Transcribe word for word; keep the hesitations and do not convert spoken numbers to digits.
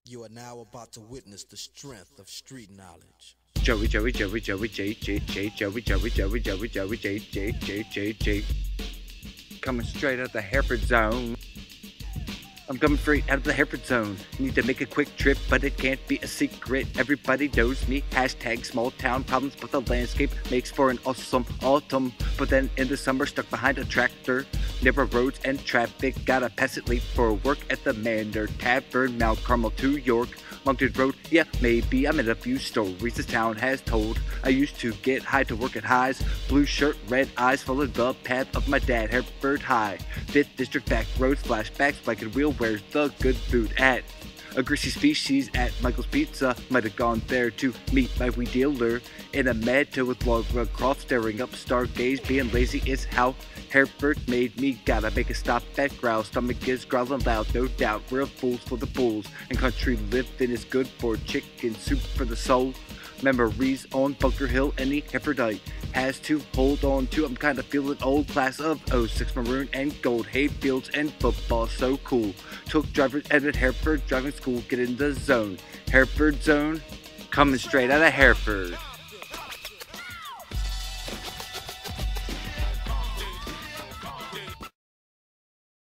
You are now about to witness the strength of street knowledge. Joey, Joey, Joey, Joey, J, J, J, Joey, Joey, Joey, Joey, Joey, J, J, J, J, J. Coming straight out of the Hereford zone. I'm coming straight out of the Hereford zone. Need to make a quick trip, but it can't be a secret. Everybody knows me. Hashtag small town problems, but the landscape makes for an awesome autumn. But then in the summer, stuck behind a tractor. Never roads and traffic. Gotta pass it late for work at the Manor Tavern, Mount Carmel to York. Monkton Road, yeah, maybe I'm in a few stories this town has told. I used to get high to work at highs. Blue shirt, red eyes, followed the path of my dad, Hereford High. Fifth District Backroads, Flashbacks, Wagon Wheel, where's the good food at? A greasy species at Michael's Pizza. Might have gone there to meet my wee dealer. In a Meadow with log Croft, staring up stargaze. Being lazy is how Hereford made me. Gotta make a stop at Grauls. Stomach is growling loud, no doubt. Real fools for the bulls. And country living is good for chicken soup for the soul. Memories on Bunker Hill, any Herefordite has to hold on to. I'm kinda feeling old. Class of oh six maroon and gold. Hay fields and football, so cool. Took drivers at Hereford driving school. Get in the zone. Hereford zone, coming straight out of Hereford.